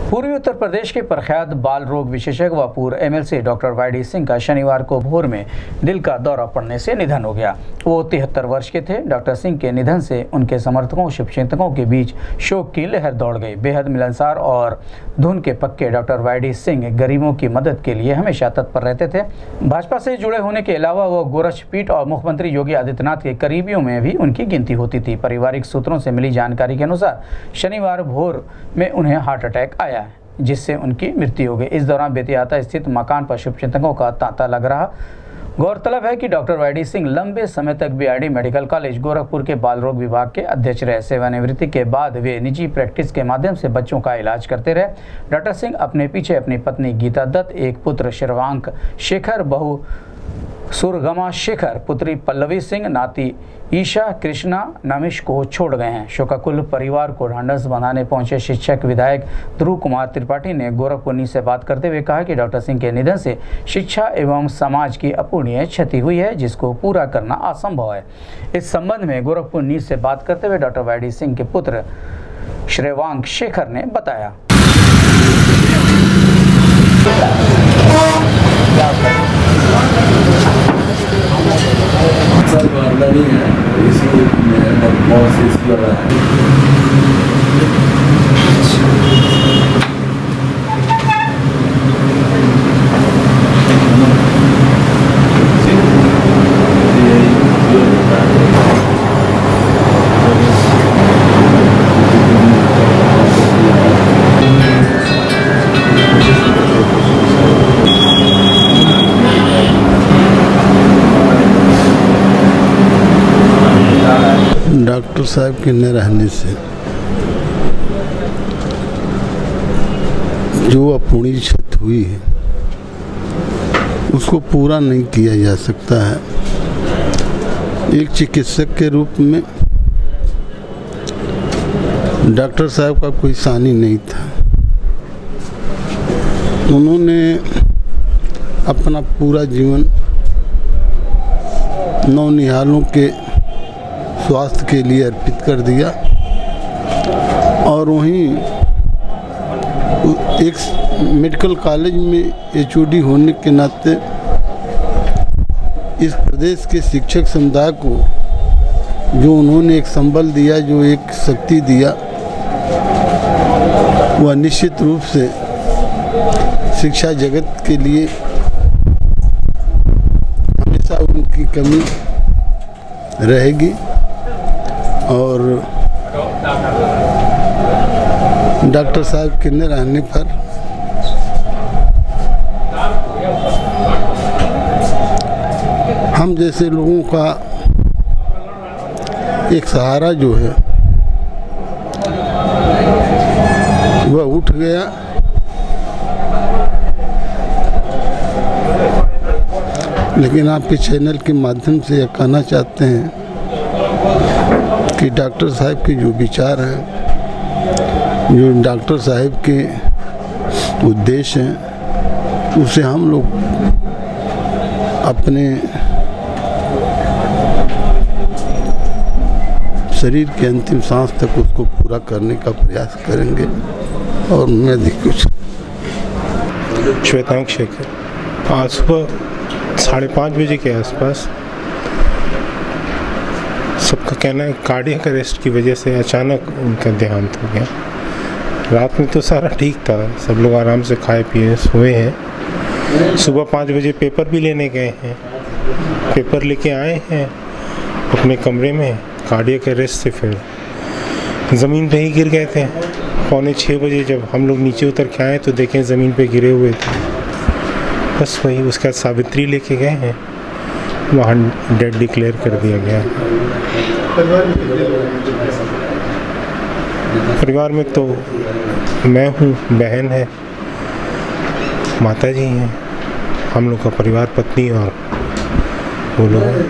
पूर्वी उत्तर प्रदेश के प्रख्यात बाल रोग विशेषज्ञ व पूर्व एमएलसी डॉक्टर वाई.डी. सिंह का शनिवार को भोर में दिल का दौरा पड़ने से निधन हो गया। वो 73 वर्ष के थे। डॉक्टर सिंह के निधन से उनके समर्थकों और शुभचिंतकों के बीच शोक की लहर दौड़ गई। बेहद मिलनसार और धुन के पक्के डॉक्टर वाई.डी. सिंह गरीबों की मदद के लिए हमेशा तत्पर रहते थे। भाजपा से जुड़े होने के अलावा वो गोरक्षपीठ और मुख्यमंत्री योगी आदित्यनाथ के करीबियों में भी उनकी गिनती होती थी। पारिवारिक सूत्रों से मिली जानकारी के अनुसार शनिवार भोर में उन्हें हार्ट अटैक आया, जिससे उनकी मृत्यु हो गई। इस दौरान बेतियाता स्थित मकान पर शुभचिंतकों का तांता लग रहा। गौरतलब है कि डॉक्टर वाई.डी. सिंह लंबे समय तक बीआरडी मेडिकल कॉलेज गोरखपुर के बाल रोग विभाग के अध्यक्ष रहे। सेवानिवृत्ति के बाद वे निजी प्रैक्टिस के माध्यम से बच्चों का इलाज करते रहे। डॉक्टर सिंह अपने पीछे अपनी पत्नी गीता दत्त, एक पुत्र श्रवांक शेखर, बहू सुरगमा शेखर, पुत्री पल्लवी सिंह, नाती ईशा कृष्णा नमिश को छोड़ गए हैं। शोकाकुल परिवार को ढांढस बंधाने पहुंचे शिक्षक विधायक ध्रुव कुमार त्रिपाठी ने गोरखपुर न्यूज से बात करते हुए कहा कि डॉक्टर सिंह के निधन से शिक्षा एवं समाज की अपूरणीय क्षति हुई है, जिसको पूरा करना असंभव है। इस संबंध में गोरखपुर न्यूज से बात करते हुए डॉक्टर वाई.डी. सिंह के पुत्र श्रेवांक शेखर ने बताया। सर नहीं है, इसी में बहुत सी इसकी लगा है। डॉक्टर साहब के न रहने से जो अपूर्णीय क्षति हुई है उसको पूरा नहीं किया जा सकता है। एक चिकित्सक के रूप में डॉक्टर साहब का कोई सानी नहीं था। उन्होंने अपना पूरा जीवन नौनिहालों के स्वास्थ्य के लिए अर्पित कर दिया और वहीं एक मेडिकल कॉलेज में एचओडी होने के नाते इस प्रदेश के शिक्षक समुदाय को जो उन्होंने एक संबल दिया, जो एक शक्ति दिया, वह निश्चित रूप से शिक्षा जगत के लिए हमेशा उनकी कमी रहेगी। और डॉक्टर साहब के न रहने पर हम जैसे लोगों का एक सहारा जो है वह उठ गया। लेकिन आपके चैनल के माध्यम से यह कहना चाहते हैं कि डॉक्टर साहब के जो विचार हैं, जो डॉक्टर साहब के उद्देश्य हैं, उसे हम लोग अपने शरीर के अंतिम सांस तक उसको पूरा करने का प्रयास करेंगे। और मैं कुछ श्वेतांक शेखर आज सुबह 5:30 बजे के आसपास, सबका कहना है कार्डियक अरेस्ट की वजह से अचानक उनका देहांत हो गया। रात में तो सारा ठीक था, सब लोग आराम से खाए पिए सोए हैं। सुबह 5 बजे पेपर भी लेने गए हैं, पेपर लेके आए हैं अपने कमरे में, कार्डियक अरेस्ट से फिर ज़मीन पे ही गिर गए थे। 5:45 बजे जब हम लोग नीचे उतर के आए तो देखें ज़मीन पे गिरे हुए थे। बस वही उसका सावित्री लेके गए हैं, वहाँ डेड डिक्लेयर कर दिया गया। परिवार में तो मैं हूँ, बहन है, माता जी हैं, हम लोग का परिवार, पत्नी और वो लोग।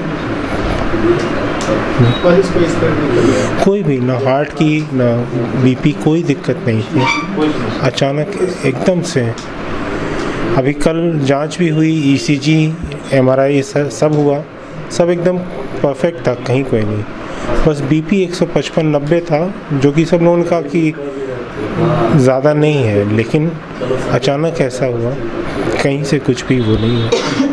कोई भी ना हार्ट की ना बीपी कोई दिक्कत नहीं थी। अचानक एकदम से अभी कल जांच भी हुई, ईसीजी, एमआरआई सब हुआ, सब एकदम परफेक्ट था, कहीं कोई नहीं। बस बीपी 155/90 था, जो कि सब लोगों ने कहा कि ज़्यादा नहीं है, लेकिन अचानक ऐसा हुआ, कहीं से कुछ भी वो नहीं है।